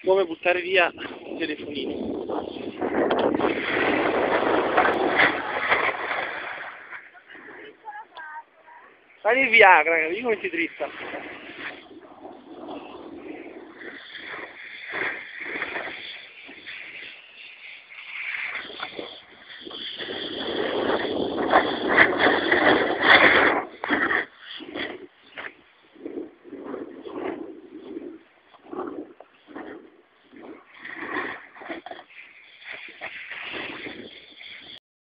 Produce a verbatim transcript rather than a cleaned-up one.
come buttare via il telefonino. Fai il Viagra, vedi come si dritta.